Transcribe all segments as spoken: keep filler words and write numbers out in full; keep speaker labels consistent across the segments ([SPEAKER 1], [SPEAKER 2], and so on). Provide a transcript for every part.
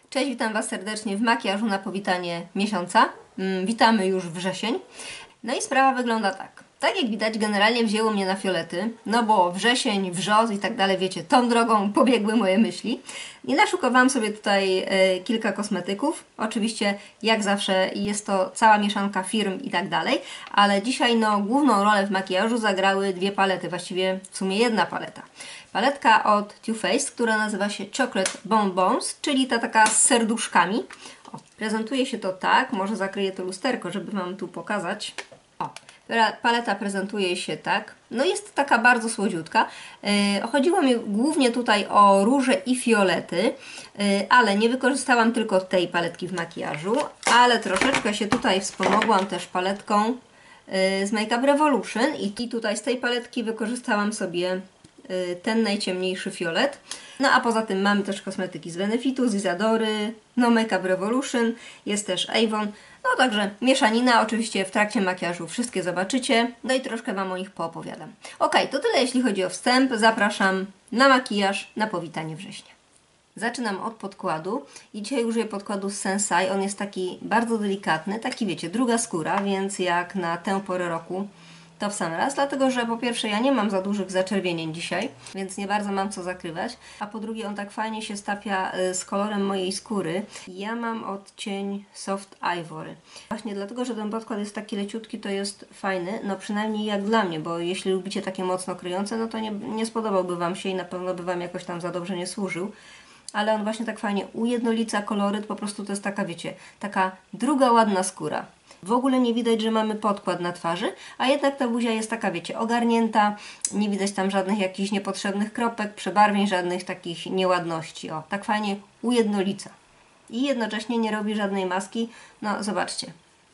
[SPEAKER 1] Cześć, witam Was serdecznie w makijażu na powitanie miesiąca. Mm, witamy już wrzesień. No i sprawa wygląda tak. Tak jak widać, generalnie wzięło mnie na fiolety, no bo wrzesień, wrzos i tak dalej, wiecie, tą drogą pobiegły moje myśli. I naszukowałam sobie tutaj e, kilka kosmetyków. Oczywiście, jak zawsze, jest to cała mieszanka firm i tak dalej, ale dzisiaj no, główną rolę w makijażu zagrały dwie palety, właściwie w sumie jedna paleta. Paletka od Too Faced, która nazywa się Chocolate Bonbons, czyli ta taka z serduszkami. O, prezentuje się to tak, może zakryję to lusterko, żeby Wam tu pokazać. O, paleta prezentuje się tak. No jest taka bardzo słodziutka. Yy, chodziło mi głównie tutaj o róże i fiolety, yy, ale nie wykorzystałam tylko tej paletki w makijażu, ale troszeczkę się tutaj wspomogłam też paletką yy, z Make Up Revolution i tutaj z tej paletki wykorzystałam sobie ten najciemniejszy fiolet. No a poza tym mamy też kosmetyki z Benefitu, z Isadory, no Make Up Revolution, jest też Avon. No także mieszanina, oczywiście w trakcie makijażu wszystkie zobaczycie, no i troszkę Wam o nich poopowiadam. Ok, to tyle jeśli chodzi o wstęp, zapraszam na makijaż, na powitanie września. Zaczynam od podkładu i dzisiaj użyję podkładu z Sensai, on jest taki bardzo delikatny, taki wiecie, druga skóra, więc jak na tę porę roku to w sam raz, dlatego że po pierwsze ja nie mam za dużych zaczerwienień dzisiaj, więc nie bardzo mam co zakrywać, a po drugie on tak fajnie się stapia z kolorem mojej skóry. Ja mam odcień Soft Ivory. Właśnie dlatego, że ten podkład jest taki leciutki, to jest fajny, no przynajmniej jak dla mnie, bo jeśli lubicie takie mocno kryjące, no to nie, nie spodobałby Wam się i na pewno by Wam jakoś tam za dobrze nie służył. Ale on właśnie tak fajnie ujednolica koloryt, po prostu to jest taka, wiecie, taka druga ładna skóra. W ogóle nie widać, że mamy podkład na twarzy, a jednak ta buzia jest taka, wiecie, ogarnięta, nie widać tam żadnych jakichś niepotrzebnych kropek, przebarwień, żadnych takich nieładności. O, tak fajnie ujednolica. I jednocześnie nie robi żadnej maski. No, zobaczcie.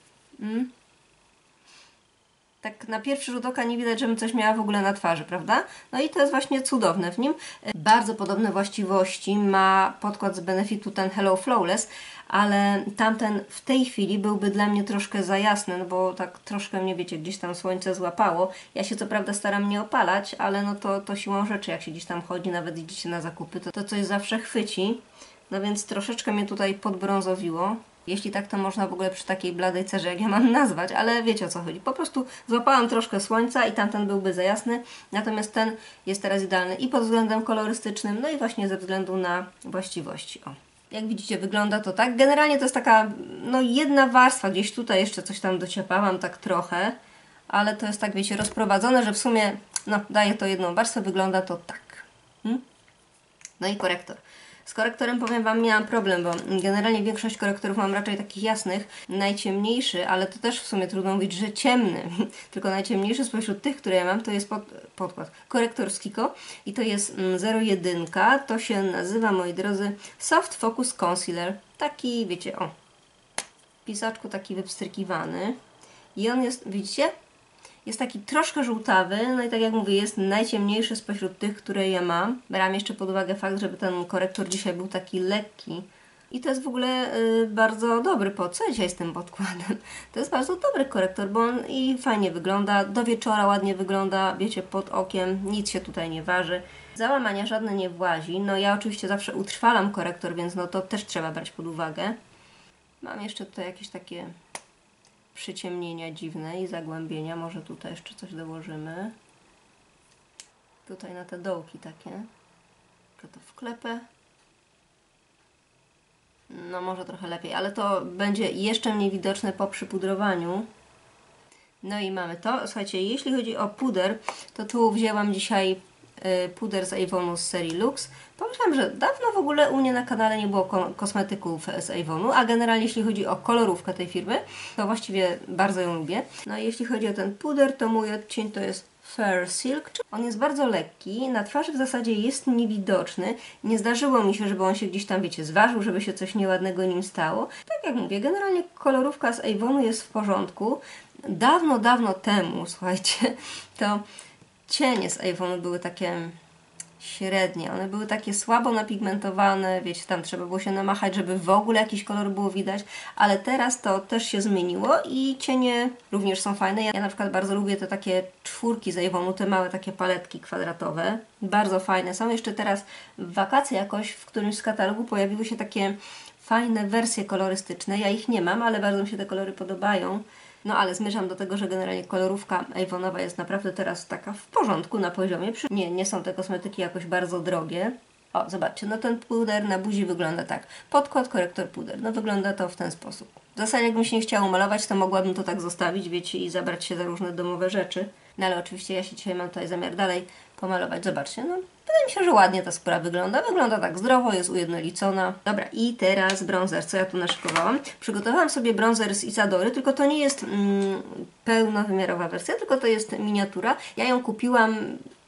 [SPEAKER 1] Mm. Tak na pierwszy rzut oka nie widać, żebym coś miała w ogóle na twarzy, prawda? No i to jest właśnie cudowne w nim. Bardzo podobne właściwości ma podkład z Benefitu, ten Hello Flawless, ale tamten w tej chwili byłby dla mnie troszkę za jasny, no bo tak troszkę mnie, wiecie, gdzieś tam słońce złapało. Ja się co prawda staram nie opalać, ale no to, to siłą rzeczy, jak się gdzieś tam chodzi, nawet idziecie na zakupy, to, to coś zawsze chwyci. No więc troszeczkę mnie tutaj podbrązowiło. Jeśli tak, to można w ogóle przy takiej bladej cerze, jak ja mam nazwać, ale wiecie o co chodzi. Po prostu złapałam troszkę słońca i tamten byłby za jasny, natomiast ten jest teraz idealny i pod względem kolorystycznym, no i właśnie ze względu na właściwości. O. Jak widzicie, wygląda to tak. Generalnie to jest taka, no jedna warstwa, gdzieś tutaj jeszcze coś tam dociepałam, tak trochę, ale to jest tak, wiecie, rozprowadzone, że w sumie, no, daje to jedną warstwę, wygląda to tak. Hmm? No i korektor. Z korektorem, powiem Wam, miałam problem, bo generalnie większość korektorów mam raczej takich jasnych. Najciemniejszy, ale to też w sumie trudno mówić, że ciemny, tylko najciemniejszy spośród tych, które ja mam, to jest pod, podkład korektor z Kiko i to jest zero jeden. To się nazywa, moi drodzy, Soft Focus Concealer. Taki, wiecie, o, w pisaczku taki wypstrykiwany. I on jest, widzicie? Jest taki troszkę żółtawy, no i tak jak mówię, jest najciemniejszy spośród tych, które ja mam. Brałam jeszcze pod uwagę fakt, żeby ten korektor dzisiaj był taki lekki. I to jest w ogóle y, bardzo dobry, po co dzisiaj z tym podkładem? To jest bardzo dobry korektor, bo on i fajnie wygląda, do wieczora ładnie wygląda, wiecie, pod okiem, nic się tutaj nie waży. Załamania żadne nie włazi. No ja oczywiście zawsze utrwalam korektor, więc no to też trzeba brać pod uwagę. Mam jeszcze tutaj jakieś takie przyciemnienia dziwne i zagłębienia. Może tutaj jeszcze coś dołożymy. Tutaj na te dołki takie. Tylko to wklepę. No może trochę lepiej, ale to będzie jeszcze mniej widoczne po przypudrowaniu. No i mamy to. Słuchajcie, jeśli chodzi o puder, to tu wzięłam dzisiaj puder z Avonu z serii Lux. Pomyślałam, że dawno w ogóle u mnie na kanale nie było kosmetyków z Avonu, a generalnie jeśli chodzi o kolorówkę tej firmy, to właściwie bardzo ją lubię. No i jeśli chodzi o ten puder, to mój odcień to jest Fair Silk. On jest bardzo lekki, na twarzy w zasadzie jest niewidoczny. Nie zdarzyło mi się, żeby on się gdzieś tam, wiecie, zważył, żeby się coś nieładnego nim stało. Tak jak mówię, generalnie kolorówka z Avonu jest w porządku. Dawno, dawno temu, słuchajcie, to cienie z Avonu były takie średnie. One były takie słabo napigmentowane, wiecie, tam trzeba było się namachać, żeby w ogóle jakiś kolor było widać, ale teraz to też się zmieniło i cienie również są fajne. Ja, ja na przykład bardzo lubię te takie czwórki z Avonu, te małe takie paletki kwadratowe. Bardzo fajne są. Jeszcze teraz w wakacje jakoś w którymś z katalogu pojawiły się takie fajne wersje kolorystyczne. Ja ich nie mam, ale bardzo mi się te kolory podobają. No ale zmierzam do tego, że generalnie kolorówka Avonowa jest naprawdę teraz taka w porządku, na poziomie. Nie, nie są te kosmetyki jakoś bardzo drogie. O, zobaczcie, no ten puder na buzi wygląda tak. Podkład, korektor, puder. No wygląda to w ten sposób. W zasadzie jakbym się nie chciała malować, to mogłabym to tak zostawić, wiecie, i zabrać się za różne domowe rzeczy. No ale oczywiście ja się dzisiaj mam tutaj zamiar dalej pomalować. Zobaczcie, no wydaje mi się, że ładnie ta skóra wygląda. Wygląda tak zdrowo, jest ujednolicona. Dobra, i teraz bronzer. Co ja tu naszykowałam? Przygotowałam sobie bronzer z Isadory, tylko to nie jest mm, pełnowymiarowa wersja, tylko to jest miniatura. Ja ją kupiłam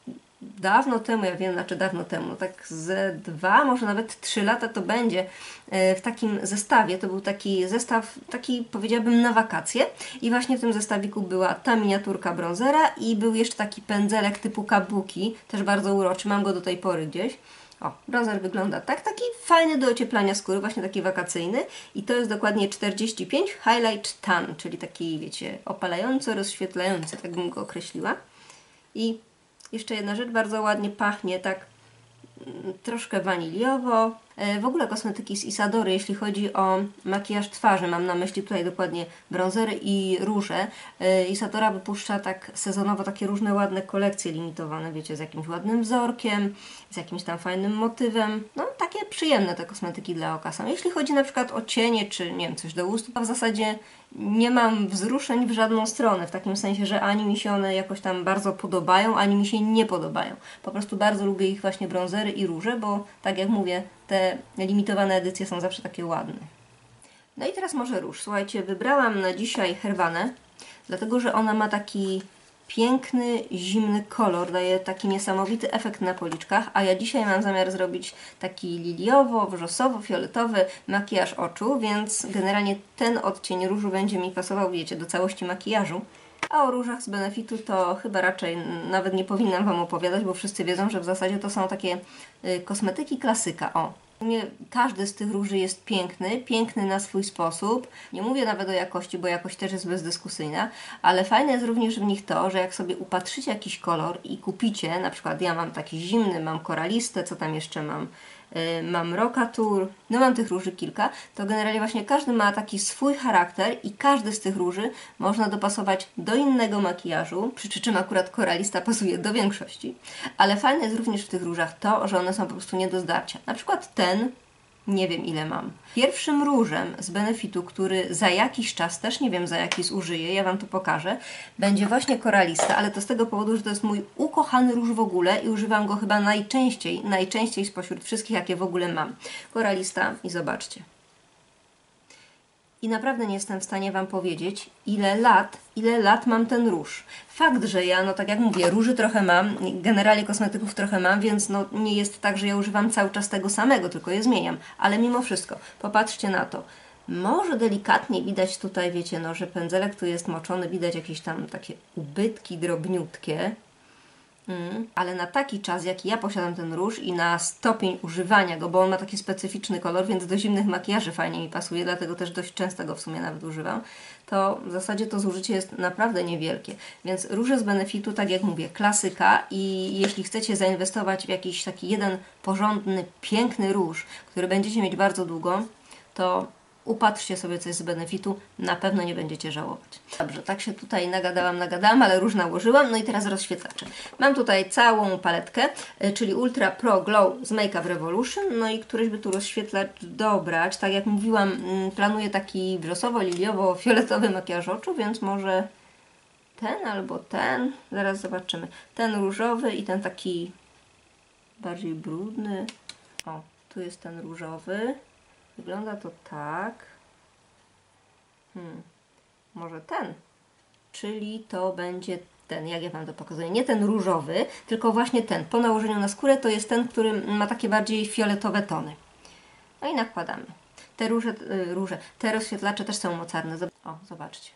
[SPEAKER 1] dawno temu, ja wiem, znaczy dawno temu, tak ze dwa, może nawet trzy lata to będzie w takim zestawie. To był taki zestaw, taki powiedziałabym na wakacje i właśnie w tym zestawiku była ta miniaturka bronzera i był jeszcze taki pędzelek typu kabuki, też bardzo uroczy, mam go do tej pory gdzieś. O, bronzer wygląda tak, taki fajny do ocieplania skóry, właśnie taki wakacyjny i to jest dokładnie czterdzieści pięć Highlight Tan, czyli taki, wiecie, opalający, rozświetlający, tak bym go określiła. I jeszcze jedna rzecz, bardzo ładnie pachnie, tak troszkę waniliowo. W ogóle kosmetyki z Isadory, jeśli chodzi o makijaż twarzy, mam na myśli tutaj dokładnie bronzery i róże. Isadora wypuszcza tak sezonowo takie różne ładne kolekcje limitowane, wiecie, z jakimś ładnym wzorkiem, z jakimś tam fajnym motywem. No, takie przyjemne te kosmetyki dla oka są. Jeśli chodzi na przykład o cienie, czy nie wiem, coś do ust, to w zasadzie nie mam wzruszeń w żadną stronę, w takim sensie, że ani mi się one jakoś tam bardzo podobają, ani mi się nie podobają. Po prostu bardzo lubię ich właśnie bronzery i róże, bo tak jak mówię, te limitowane edycje są zawsze takie ładne. No i teraz może róż. Słuchajcie, wybrałam na dzisiaj Herbanę, dlatego że ona ma taki piękny, zimny kolor, daje taki niesamowity efekt na policzkach, a ja dzisiaj mam zamiar zrobić taki liliowo, wrzosowo, fioletowy makijaż oczu, więc generalnie ten odcień różu będzie mi pasował, wiecie, do całości makijażu. A o różach z Benefitu to chyba raczej nawet nie powinnam Wam opowiadać, bo wszyscy wiedzą, że w zasadzie to są takie y, kosmetyki klasyka. O, w sumie każdy z tych róży jest piękny, piękny na swój sposób. Nie mówię nawet o jakości, bo jakość też jest bezdyskusyjna, ale fajne jest również w nich to, że jak sobie upatrzycie jakiś kolor i kupicie, na przykład ja mam taki zimny, mam koralistę, co tam jeszcze mam? Mam Rocatur, no mam tych róży kilka, to generalnie właśnie każdy ma taki swój charakter i każdy z tych róży można dopasować do innego makijażu, przy czym akurat koralista pasuje do większości, ale fajne jest również w tych różach to, że one są po prostu nie do zdarcia. Na przykład ten, nie wiem ile mam. Pierwszym różem z Benefitu, który za jakiś czas, też nie wiem za jaki zużyję, ja Wam to pokażę, będzie właśnie koralista, ale to z tego powodu, że to jest mój ukochany róż w ogóle i używam go chyba najczęściej, najczęściej spośród wszystkich, jakie w ogóle mam. Koralista i zobaczcie. I naprawdę nie jestem w stanie Wam powiedzieć, ile lat, ile lat mam ten róż. Fakt, że ja, no tak jak mówię, róży trochę mam, generalnie kosmetyków trochę mam, więc no nie jest tak, że ja używam cały czas tego samego, tylko je zmieniam. Ale mimo wszystko, popatrzcie na to. Może delikatnie widać tutaj, wiecie, no, że pędzelek tu jest moczony, widać jakieś tam takie ubytki drobniutkie. Mm, ale na taki czas, jaki ja posiadam ten róż i na stopień używania go, bo on ma taki specyficzny kolor, więc do zimnych makijaży fajnie mi pasuje, dlatego też dość często go w sumie nawet używam, to w zasadzie to zużycie jest naprawdę niewielkie. Więc róże z Benefitu, tak jak mówię, klasyka i jeśli chcecie zainwestować w jakiś taki jeden porządny, piękny róż, który będziecie mieć bardzo długo, to upatrzcie sobie coś z Benefitu, na pewno nie będziecie żałować. Dobrze, tak się tutaj nagadałam, nagadałam, ale róż nałożyłam. No i teraz rozświetlacze. Mam tutaj całą paletkę, czyli Ultra Pro Glow z Make Up Revolution. No i któryś by tu rozświetlacz dobrać. Tak jak mówiłam, planuję taki wrzosowo-liliowo-fioletowy makijaż oczu, więc może ten albo ten. Zaraz zobaczymy. Ten różowy i ten taki bardziej brudny. O, tu jest ten różowy. Wygląda to tak. Hmm. Może ten. Czyli to będzie ten, jak ja Wam to pokazuję. Nie ten różowy, tylko właśnie ten. Po nałożeniu na skórę to jest ten, który ma takie bardziej fioletowe tony. No i nakładamy. Te róże, yy, róże, te rozświetlacze też są mocarne. O, zobaczcie.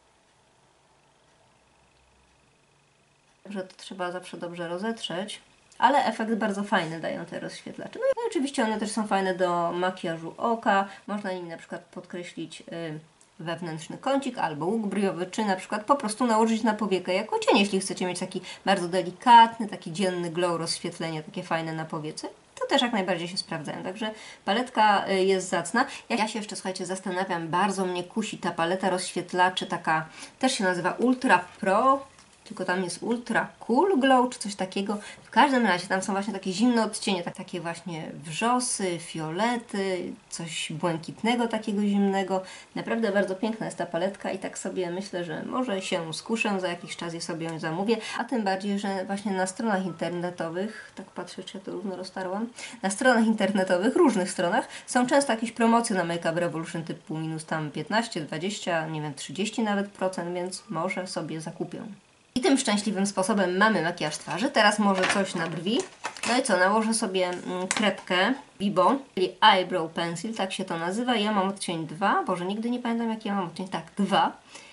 [SPEAKER 1] Że to trzeba zawsze dobrze rozetrzeć. ale efekt bardzo fajny dają te rozświetlacze. No i oczywiście one też są fajne do makijażu oka, można nimi na przykład podkreślić yy, wewnętrzny kącik albo łuk brwiowy, czy na przykład po prostu nałożyć na powiekę jako cień, jeśli chcecie mieć taki bardzo delikatny, taki dzienny glow, rozświetlenie takie fajne na powiece. To też jak najbardziej się sprawdzają, także paletka jest zacna. Ja się jeszcze, słuchajcie, zastanawiam, bardzo mnie kusi ta paleta rozświetlaczy, taka też się nazywa Ultra Pro, tylko tam jest Ultra Cool Glow, czy coś takiego. W każdym razie tam są właśnie takie zimne odcienie, tak, takie właśnie wrzosy, fiolety, coś błękitnego takiego zimnego. Naprawdę bardzo piękna jest ta paletka i tak sobie myślę, że może się skuszę, za jakiś czas je sobie ją zamówię, a tym bardziej, że właśnie na stronach internetowych, tak patrzę, czy ja to równo roztarłam, na stronach internetowych, różnych stronach, są często jakieś promocje na Make Up Revolution typu minus tam piętnaście, dwadzieścia, nie wiem, trzydzieści nawet procent, więc może sobie zakupię. I tym szczęśliwym sposobem mamy makijaż twarzy. Teraz może coś na brwi. No i co, nałożę sobie kredkę Vibo, czyli Eyebrow Pencil, tak się to nazywa. Ja mam odcień dwa, Boże, nigdy nie pamiętam jaki ja mam odcień, tak, dwa.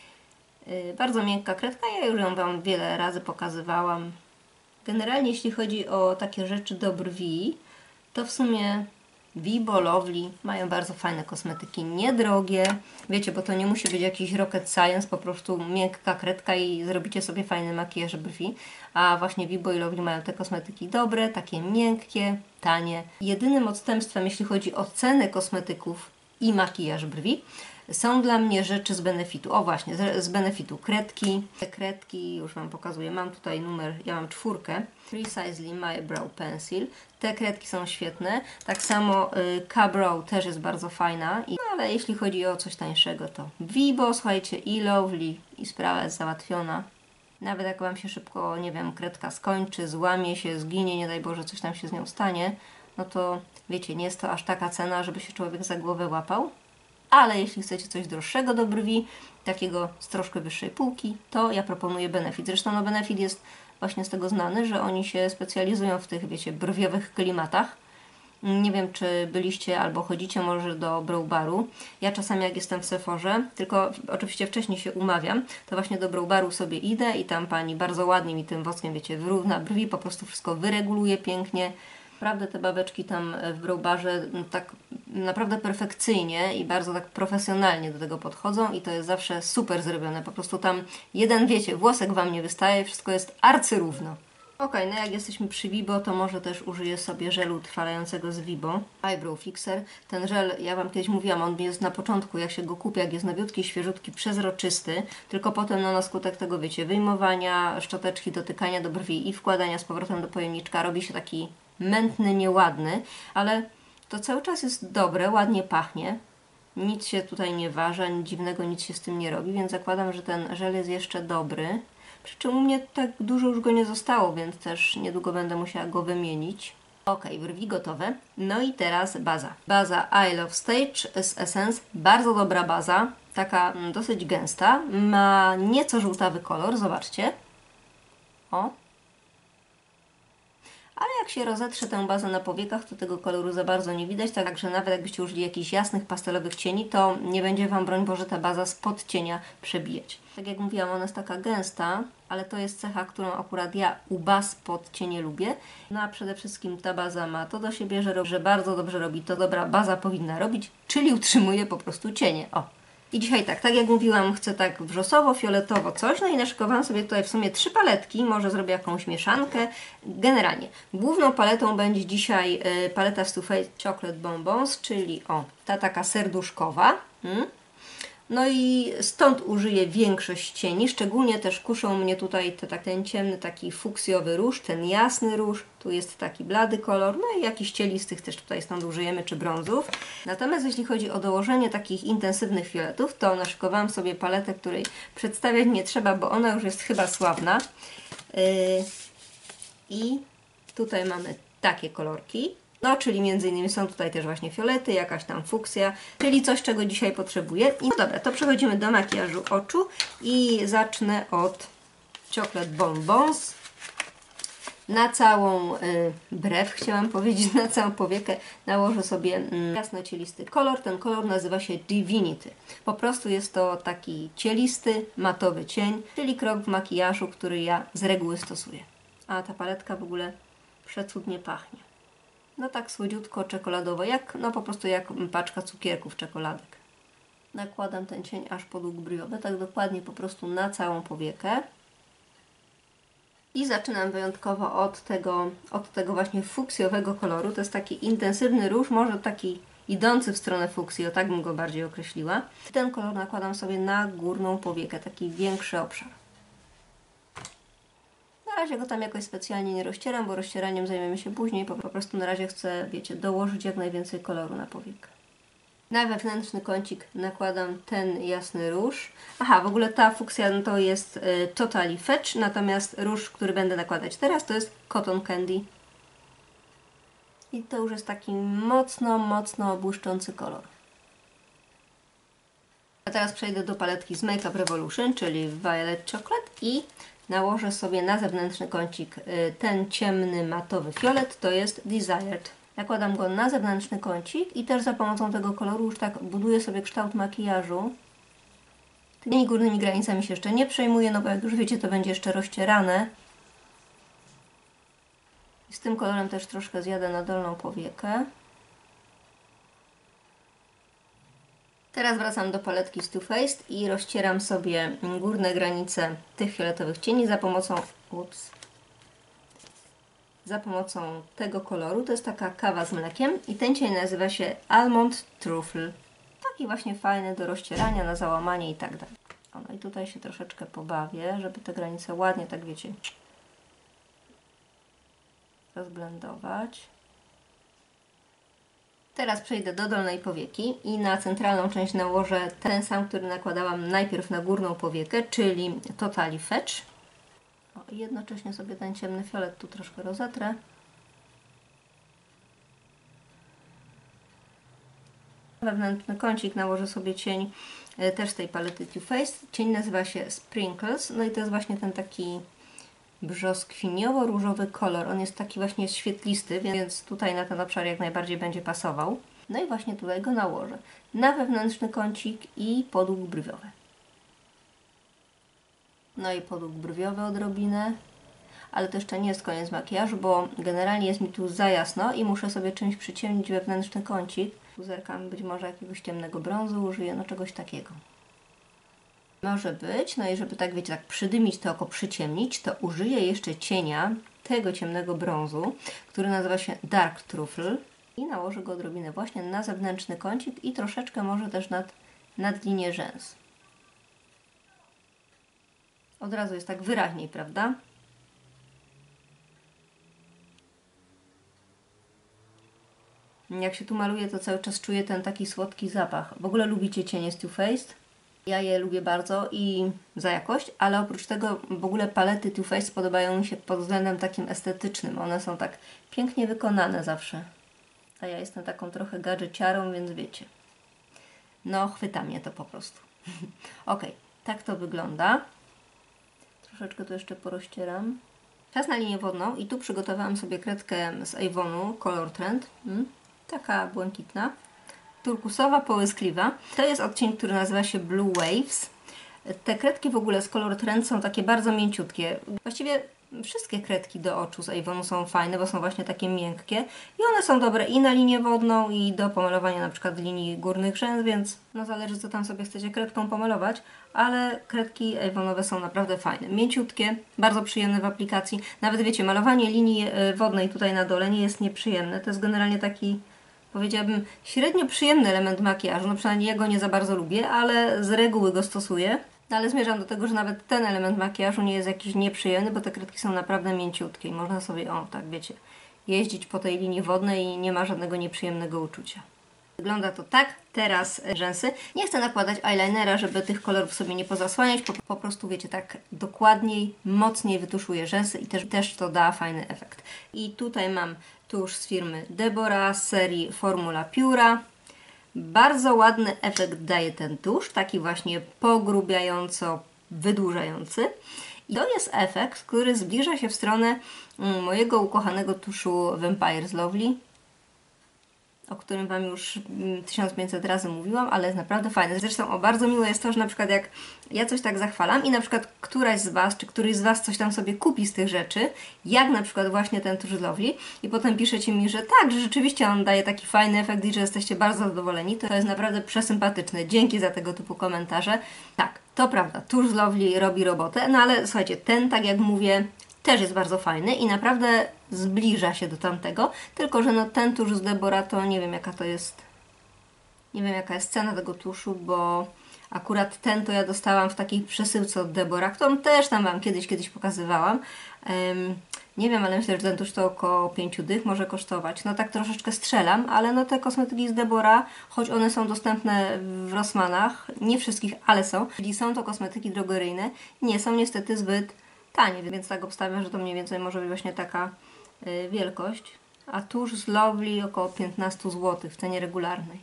[SPEAKER 1] Yy, bardzo miękka kredka, ja już ją Wam wiele razy pokazywałam. Generalnie jeśli chodzi o takie rzeczy do brwi, to w sumie Vibo, Lovely mają bardzo fajne kosmetyki, niedrogie, wiecie, bo to nie musi być jakiś rocket science, po prostu miękka kredka i zrobicie sobie fajny makijaż brwi, a właśnie Vibo i Lovely mają te kosmetyki dobre, takie miękkie, tanie. Jedynym odstępstwem, jeśli chodzi o cenę kosmetyków i makijaż brwi, są dla mnie rzeczy z Benefitu. O właśnie, z, z Benefitu kredki. Te kredki już Wam pokazuję. Mam tutaj numer, ja mam czwórkę. Precisely My Brow Pencil. Te kredki są świetne. Tak samo y, K-Brow też jest bardzo fajna. I, no, ale jeśli chodzi o coś tańszego, to Vibo, słuchajcie, i Lovely. I sprawa jest załatwiona. Nawet jak Wam się szybko, nie wiem, kredka skończy, złamie się, zginie, nie daj Boże, coś tam się z nią stanie, no to wiecie, nie jest to aż taka cena, żeby się człowiek za głowę łapał. Ale jeśli chcecie coś droższego do brwi, takiego z troszkę wyższej półki, to ja proponuję Benefit. Zresztą no Benefit jest właśnie z tego znany, że oni się specjalizują w tych, wiecie, brwiowych klimatach. Nie wiem, czy byliście albo chodzicie może do Brow Baru. Ja czasami jak jestem w Sephorze, tylko oczywiście wcześniej się umawiam, to właśnie do Brow Baru sobie idę i tam pani bardzo ładnie mi tym woskiem, wiecie, wyrówna brwi, po prostu wszystko wyreguluje pięknie. Naprawdę te babeczki tam w Brow Barze tak naprawdę perfekcyjnie i bardzo tak profesjonalnie do tego podchodzą i to jest zawsze super zrobione. Po prostu tam jeden, wiecie, włosek Wam nie wystaje, wszystko jest arcyrówno. Ok, no jak jesteśmy przy Vibo, to może też użyję sobie żelu utrwalającego z Vibo. Eyebrow Fixer. Ten żel, ja Wam kiedyś mówiłam, on jest na początku, jak się go kupi, jak jest nowiutki, świeżutki, przezroczysty. Tylko potem no, na skutek tego, wiecie, wyjmowania szczoteczki, dotykania do brwi i wkładania z powrotem do pojemniczka robi się taki mętny, nieładny, ale to cały czas jest dobre, ładnie pachnie. Nic się tutaj nie waży, nic dziwnego, nic się z tym nie robi, więc zakładam, że ten żel jest jeszcze dobry. Przy czym u mnie tak dużo już go nie zostało, więc też niedługo będę musiała go wymienić. Ok, brwi gotowe. No i teraz baza. Baza I Love Stage z Essence. Bardzo dobra baza, taka dosyć gęsta. Ma nieco żółtawy kolor, zobaczcie. O. Ale jak się rozetrze tę bazę na powiekach, to tego koloru za bardzo nie widać, także nawet jakbyście użyli jakichś jasnych pastelowych cieni, to nie będzie Wam, broń Boże, ta baza spod cienia przebijać. Tak jak mówiłam, ona jest taka gęsta, ale to jest cecha, którą akurat ja u baz pod cienie lubię. No a przede wszystkim ta baza ma to do siebie, że, że bardzo dobrze robi to, dobra baza powinna robić, czyli utrzymuje po prostu cienie. O. I dzisiaj tak, tak jak mówiłam, chcę tak wrzosowo, fioletowo coś, no i naszykowałam sobie tutaj w sumie trzy paletki, może zrobię jakąś mieszankę. Generalnie, główną paletą będzie dzisiaj y, paleta z Too Faced Chocolate Bonbons, czyli o, ta taka serduszkowa. Hmm? No i stąd użyję większość cieni, szczególnie też kuszą mnie tutaj te, tak, ten ciemny taki fuksjowy róż, ten jasny róż, tu jest taki blady kolor, no i jakiś cielistych też tutaj stąd użyjemy, czy brązów. Natomiast jeśli chodzi o dołożenie takich intensywnych fioletów, to naszykowałam sobie paletę, której przedstawiać nie trzeba, bo ona już jest chyba sławna. Yy, I tutaj mamy takie kolorki. No, czyli między innymi są tutaj też właśnie fiolety, jakaś tam fuksja, czyli coś, czego dzisiaj potrzebuję. I no dobra, to przechodzimy do makijażu oczu i zacznę od Chocolate Bonbons. Na całą y, brew, chciałam powiedzieć, na całą powiekę nałożę sobie y, jasno cielisty kolor. Ten kolor nazywa się Divinity. Po prostu jest to taki cielisty, matowy cień, czyli krok w makijażu, który ja z reguły stosuję. A ta paletka w ogóle Przecudnie pachnie. No tak słodziutko, czekoladowo, jak, no po prostu jak paczka cukierków, czekoladek. Nakładam ten cień aż pod łuk brwiowy, tak dokładnie po prostu na całą powiekę. I zaczynam wyjątkowo od tego, od tego właśnie fuksjowego koloru. To jest taki intensywny róż, może taki idący w stronę fuksji, o tak bym go bardziej określiła. Ten kolor nakładam sobie na górną powiekę, taki większy obszar. Na razie go tam jakoś specjalnie nie rozcieram, bo rozcieraniem zajmiemy się później. Po prostu na razie chcę, wiecie, dołożyć jak najwięcej koloru na powiekę. Na wewnętrzny kącik nakładam ten jasny róż. Aha, w ogóle ta fuksja no to jest y, Totally Fetch, natomiast róż, który będę nakładać teraz, to jest Cotton Candy. I to już jest taki mocno, mocno błyszczący kolor. A teraz przejdę do paletki z Make Up Revolution, czyli Violet Chocolate i nałożę sobie na zewnętrzny kącik y, ten ciemny, matowy fiolet, to jest Desired. Nakładam go na zewnętrzny kącik i też za pomocą tego koloru już tak buduję sobie kształt makijażu. Tymi górnymi granicami się jeszcze nie przejmuję, no bo jak już wiecie, to będzie jeszcze rozcierane. I z tym kolorem też troszkę zjadę na dolną powiekę. Teraz wracam do paletki z Too Faced i rozcieram sobie górne granice tych fioletowych cieni za pomocą... Ups. za pomocą tego koloru. To jest taka kawa z mlekiem i ten cień nazywa się Almond Truffle. Taki właśnie fajny do rozcierania, na załamanie i tak dalej. No i tutaj się troszeczkę pobawię, żeby te granice ładnie, tak wiecie, rozblendować. Teraz przejdę do dolnej powieki i na centralną część nałożę ten sam, który nakładałam najpierw na górną powiekę, czyli Totally Fetch. O, i jednocześnie sobie ten ciemny fiolet tu troszkę rozetrę. Wewnętrzny kącik nałożę sobie cień e, też z tej palety Too Faced. Cień nazywa się Sprinkles, no i to jest właśnie ten taki brzoskwiniowo-różowy kolor. On jest taki właśnie świetlisty, więc tutaj na ten obszar jak najbardziej będzie pasował. No i właśnie tutaj go nałożę na wewnętrzny kącik i podłóg brwiowy. No i podłóg brwiowy odrobinę, ale to jeszcze nie jest koniec makijażu, bo generalnie jest mi tu za jasno i muszę sobie czymś przyciemnić wewnętrzny kącik. Tu zerkam, być może jakiegoś ciemnego brązu użyję, no czegoś takiego. Może być, no i żeby tak wiecie, tak przydymić to oko, przyciemnić, to użyję jeszcze cienia tego ciemnego brązu, który nazywa się Dark Truffle i nałożę go odrobinę właśnie na zewnętrzny kącik i troszeczkę może też nad, nad linię rzęs. Od razu jest tak wyraźniej, prawda? Jak się tu maluje, to cały czas czuję ten taki słodki zapach. W ogóle lubicie cienie z Too Faced? Ja je lubię bardzo i za jakość, ale oprócz tego w ogóle palety Too Faced podobają mi się pod względem takim estetycznym. One są tak pięknie wykonane zawsze. A ja jestem taką trochę gadżeciarą, więc wiecie. No, chwyta mnie to po prostu. Ok, tak to wygląda. Troszeczkę to jeszcze porozcieram. Czas na linię wodną i tu przygotowałam sobie kredkę z Avonu Color Trend. Hmm, taka błękitna. Turkusowa, połyskliwa. To jest odcień, który nazywa się Blue Waves. Te kredki w ogóle z Color Trend są takie bardzo mięciutkie. Właściwie wszystkie kredki do oczu z Avonu są fajne, bo są właśnie takie miękkie. I one są dobre i na linię wodną, i do pomalowania na przykład linii górnych rzęs, więc no zależy, co tam sobie chcecie kredką pomalować. Ale kredki Avonowe są naprawdę fajne. Mięciutkie, bardzo przyjemne w aplikacji. Nawet wiecie, malowanie linii wodnej tutaj na dole nie jest nieprzyjemne. To jest generalnie taki, powiedziałabym, średnio przyjemny element makijażu. No przynajmniej ja go nie za bardzo lubię, ale z reguły go stosuję. No ale zmierzam do tego, że nawet ten element makijażu nie jest jakiś nieprzyjemny, bo te kredki są naprawdę mięciutkie i można sobie, o tak wiecie, jeździć po tej linii wodnej i nie ma żadnego nieprzyjemnego uczucia. Wygląda to tak. Teraz rzęsy. Nie chcę nakładać eyelinera, żeby tych kolorów sobie nie pozasłaniać. Po, po prostu, wiecie, tak dokładniej, mocniej wytuszuję rzęsy i też, też to da fajny efekt. I tutaj mam tusz z firmy Deborah z serii Formula Pióra. Bardzo ładny efekt daje ten tusz, taki właśnie pogrubiająco, wydłużający. I to jest efekt, który zbliża się w stronę mojego ukochanego tuszu Vampire's Lovely. o którym Wam już tysiąc pięćset razy mówiłam, ale jest naprawdę fajny. Zresztą o, bardzo miłe jest to, że na przykład jak ja coś tak zachwalam i na przykład któraś z Was, czy któryś z Was coś tam sobie kupi z tych rzeczy, jak na przykład właśnie ten tusz z Lovely i potem piszecie mi, że tak, że rzeczywiście on daje taki fajny efekt i że jesteście bardzo zadowoleni, to jest naprawdę przesympatyczne. Dzięki za tego typu komentarze. Tak, to prawda, tusz z Lovely robi robotę, no ale słuchajcie, ten, tak jak mówię, też jest bardzo fajny i naprawdę zbliża się do tamtego, tylko że no ten tusz z Deborah to nie wiem jaka to jest, nie wiem jaka jest cena tego tuszu, bo akurat ten to ja dostałam w takiej przesyłce od Deborah, którą też tam Wam kiedyś, kiedyś pokazywałam. Um, nie wiem, ale myślę, że ten tusz to około pięciu dych może kosztować. No tak troszeczkę strzelam, ale no te kosmetyki z Deborah, choć one są dostępne w Rossmanach, nie wszystkich, ale są, czyli są to kosmetyki drogeryjne, nie są niestety zbyt tanie, więc tak obstawiam, że to mniej więcej może być właśnie taka y, wielkość. A tusz z Lovely około piętnaście złotych w cenie regularnej.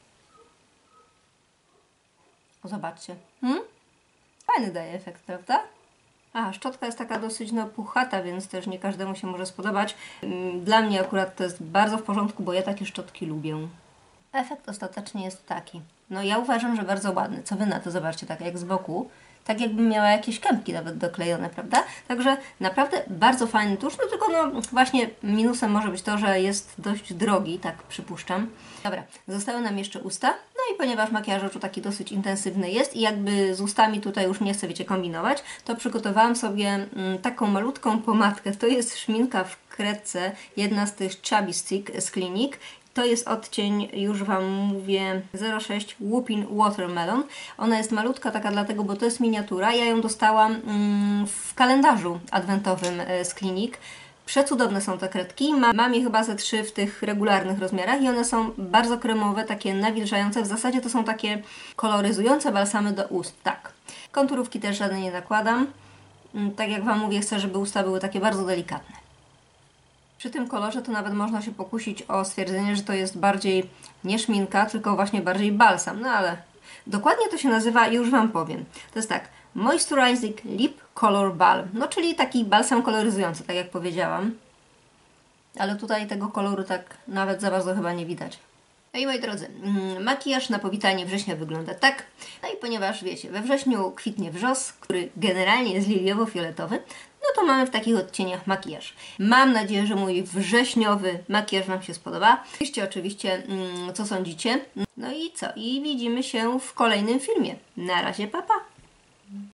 [SPEAKER 1] O, zobaczcie. Hmm? Fajny daje efekt, prawda? A, szczotka jest taka dosyć no, puchata, więc też nie każdemu się może spodobać. Dla mnie akurat to jest bardzo w porządku, bo ja takie szczotki lubię. Efekt ostatecznie jest taki. No ja uważam, że bardzo ładny. Co Wy na to? Zobaczcie, tak jak z boku. Tak jakbym miała jakieś kępki nawet doklejone, prawda? Także naprawdę bardzo fajny tusz, no tylko no właśnie minusem może być to, że jest dość drogi, tak przypuszczam. Dobra, zostały nam jeszcze usta, no i ponieważ makijaż oczu taki dosyć intensywny jest i jakby z ustami tutaj już nie chcę, wiecie, kombinować, to przygotowałam sobie mm, taką malutką pomadkę. To jest szminka w kredce, jedna z tych Chubby Stick z Clinique. To jest odcień, już Wam mówię, zero sześć Whoopin Watermelon. Ona jest malutka taka dlatego, bo to jest miniatura. Ja ją dostałam mm, w kalendarzu adwentowym z Clinique. Przecudowne są te kredki. Mam, mam je chyba ze trzy w tych regularnych rozmiarach i one są bardzo kremowe, takie nawilżające. W zasadzie to są takie koloryzujące balsamy do ust. Tak. Konturówki też żadne nie nakładam. Tak jak Wam mówię, chcę, żeby usta były takie bardzo delikatne. Przy tym kolorze to nawet można się pokusić o stwierdzenie, że to jest bardziej nie szminka, tylko właśnie bardziej balsam. No ale dokładnie to się nazywa i już Wam powiem. To jest tak, Moisturizing Lip Color Balm. No czyli taki balsam koloryzujący, tak jak powiedziałam. Ale tutaj tego koloru tak nawet za bardzo chyba nie widać. No i moi drodzy, makijaż na powitanie września wygląda tak. No i ponieważ wiecie, we wrześniu kwitnie wrzos, który generalnie jest liliowo-fioletowy, no to mamy w takich odcieniach makijaż. Mam nadzieję, że mój wrześniowy makijaż Wam się spodoba. Piszcie oczywiście, co sądzicie. No i co? I widzimy się w kolejnym filmie. Na razie, pa pa!